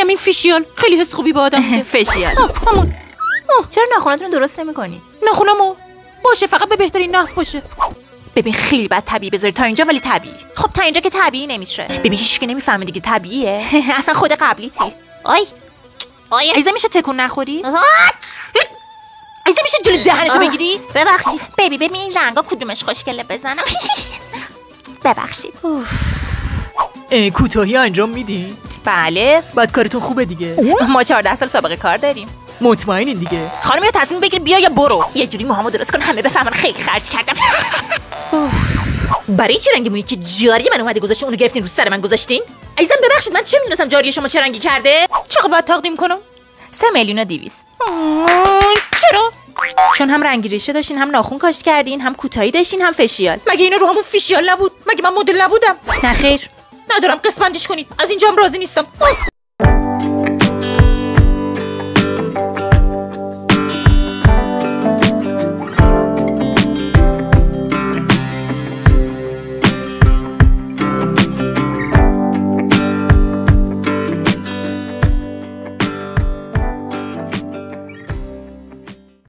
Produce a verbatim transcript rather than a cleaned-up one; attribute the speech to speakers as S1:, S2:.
S1: میگم این فیشیال خیلی حس خوبی با آدم میده.
S2: فشیال.
S1: همون.
S2: چرا ناخوناتون رو درست نمی‌کنی؟
S1: ناخونمو باشه، فقط به بهترین نحو باشه.
S2: ببین خیلی بد طبیعی بذاری تا اینجا، ولی طبیعی. خب تا اینجا که طبیعی نمیشه. ببین هیچکی نمیفهمه دیگه طبیعیه. اصلا خود قبلیتی. آی آی عزیزم میشه تکون نخوری؟ عزیزم میشه جلوی دهنتو بگیری؟
S3: ببخشید بیبی، ببین این رنگا کدومش خوشگله بزنم. ببخشید.
S4: کوتاهی انجام میدین؟
S2: بله.
S4: بعد کارتون خوبه دیگه.
S2: ما چهارده سال سابقه کار داریم.
S4: مطمئنین دیگه؟
S2: خانم یا تصمیم بگیر بیا یا برو.
S3: یه جوری موهامو درست کن همه بفهمن خیلی خرج کردم.
S1: برای چی رنگ مویی که جاری من اومده گذاشتین اونو گرفتین رو سر من گذاشتین؟ عزیزم ببخشید من چه میدونستم جاری شما چه رنگی کرده؟ چقدر باید تقدیم کنم؟
S2: سه میلیون و دویست.
S1: چرا؟
S2: چون هم رنگی ریشه داشتین، هم ناخون کاشت کردین، هم کوتاهی داشتین، هم فشیال.
S1: مگه اینا رو همون فیشیال نبود؟ مگه من مدل نبودم؟
S2: نه خیر.
S1: ندارم قسمتش کنید. از اینجا هم راضی نیستم.